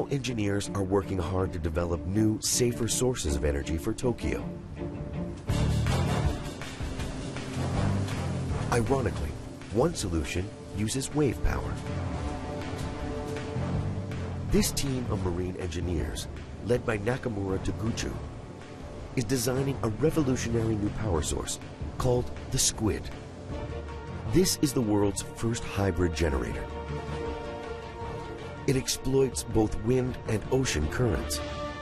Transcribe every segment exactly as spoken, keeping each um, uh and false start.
Now engineers are working hard to develop new, safer sources of energy for Tokyo. Ironically, one solution uses wave power. This team of marine engineers, led by Nakamura Taguchi, is designing a revolutionary new power source called the Squid. This is the world's first hybrid generator. It exploits both wind and ocean currents.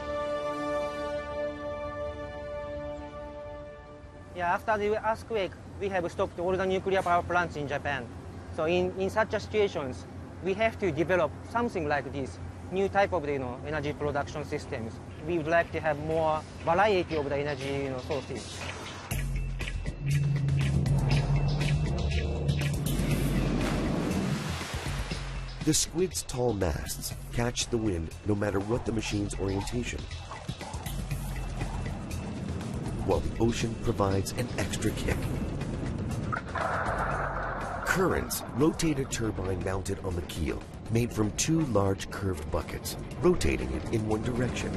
Yeah, after the earthquake, we have stopped all the nuclear power plants in Japan. So in, in such a situations, we have to develop something like this, new type of you know, energy production systems. We would like to have more variety of the energy you know, sources. The Squid's tall masts catch the wind no matter what the machine's orientation, while the ocean provides an extra kick. Currents rotate a turbine mounted on the keel, made from two large curved buckets, rotating it in one direction.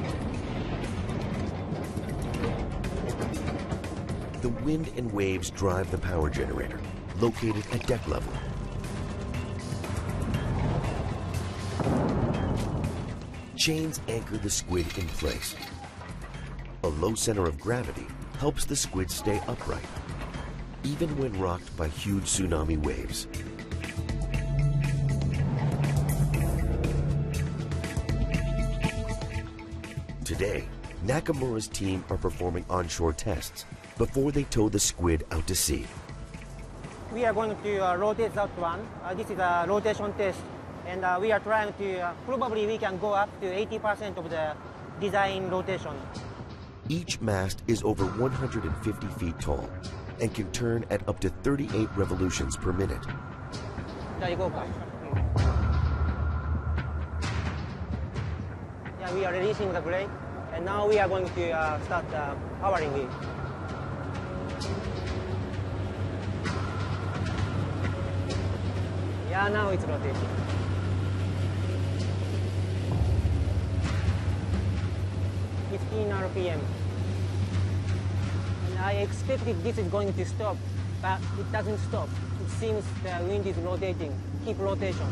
The wind and waves drive the power generator, located at deck level. Chains anchor the Squid in place. A low center of gravity helps the Squid stay upright, even when rocked by huge tsunami waves. Today, Nakamura's team are performing onshore tests before they tow the Squid out to sea. We are going to uh, rotate that one. Uh, this is a rotation test. And uh, we are trying to, uh, probably we can go up to eighty percent of the design rotation. Each mast is over one hundred fifty feet tall and can turn at up to thirty-eight revolutions per minute. Yeah, we are releasing the brake, and now we are going to uh, start uh, powering it. Yeah, now it's rotating. fifteen R P M. And I expected this is going to stop, but it doesn't stop. It seems the wind is rotating. Keep rotation.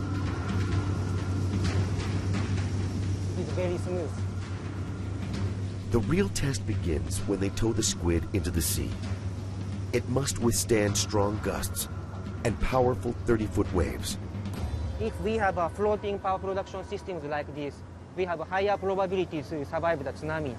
It's very smooth. The real test begins when they tow the Squid into the sea. It must withstand strong gusts and powerful thirty-foot waves. If we have a floating power production systems like this, we have a higher probability to survive the tsunami.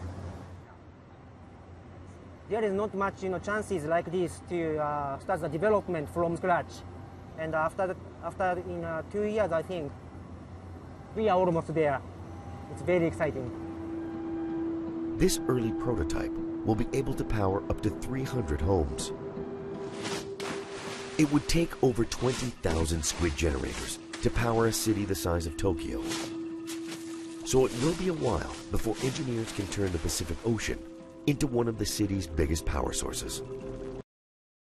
There is not much you know, chances like this to uh, start the development from scratch. And after, the, after in uh, two years, I think, we are almost there. It's very exciting. This early prototype will be able to power up to three hundred homes. It would take over twenty thousand Squid generators to power a city the size of Tokyo. So it will be a while before engineers can turn the Pacific Ocean into one of the city's biggest power sources.